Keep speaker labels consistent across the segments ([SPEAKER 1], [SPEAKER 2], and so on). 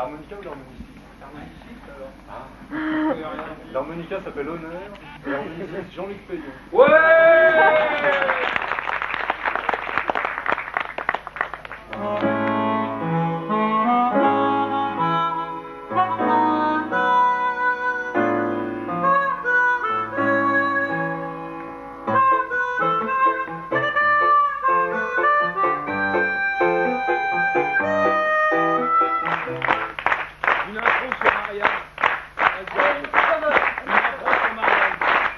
[SPEAKER 1] L'harmonica ou l'harmoniciste? L'harmoniciste alors. Ah. L'harmonica s'appelle Honneur, et l'harmoniciste Jean-Luc Payon. Ouais. Une intro sur Marianne. Une intro sur Marianne.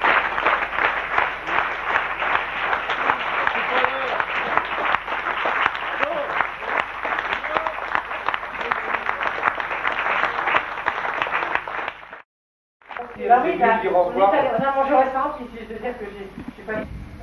[SPEAKER 2] Bah oui, bah, on a mangé au restaurant, puis je veux dire que j'ai pas...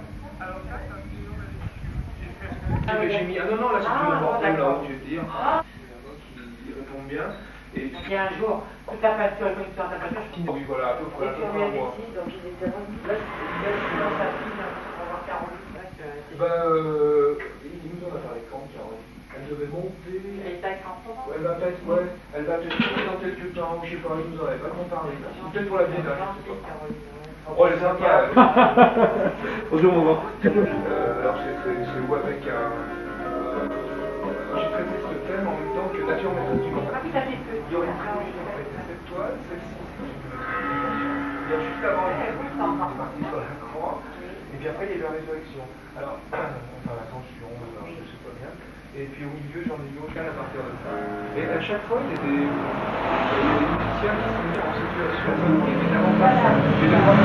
[SPEAKER 1] J'ai mis... Ah non, là, c'est plus le bordel, là, je veux dire. Qui répond bien. Et
[SPEAKER 2] il y a un jour, toute la peinture, le conducteur de la peinture, je
[SPEAKER 1] oui, voilà, à peu près.
[SPEAKER 2] et puis on lui a dit, donc il était là, je dans sa fille, pour voir Caroline, là, que...
[SPEAKER 1] Bah, il nous en a parlé quand, Caroline? Elle devait monter...
[SPEAKER 2] Elle était avec François.
[SPEAKER 1] Elle va peut-être, ouais, elle va peut-être monter dans quelques temps, je sais pas, il nous en avait pas trop parlé. Peut-être pour la biennale, je sais pas. Oh, elle est sympa.
[SPEAKER 3] Bonjour, maman.
[SPEAKER 1] Alors, c'est où avec un... J'ai traité ce thème en même temps que Nature Méthode du Monde.
[SPEAKER 2] Ah, tout à fait.
[SPEAKER 1] Il y aurait une trilogie, en fait, cette toile, celle-ci. Il y a juste avant, il est parti sur la croix, et puis après, il y a eu la résurrection. Alors, enfin, l'ascension, je sais pas bien. Et puis au milieu, j'en ai eu aucun à partir de ça. Et à chaque fois, il y a des musiciens qui sont mis en situation, évidemment pas ça. Et les trois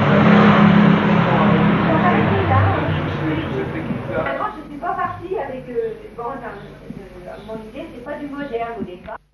[SPEAKER 1] cette technique-là.
[SPEAKER 4] Moi, je ne suis pas partie avec... mon idée, c'est pas du moderne au départ.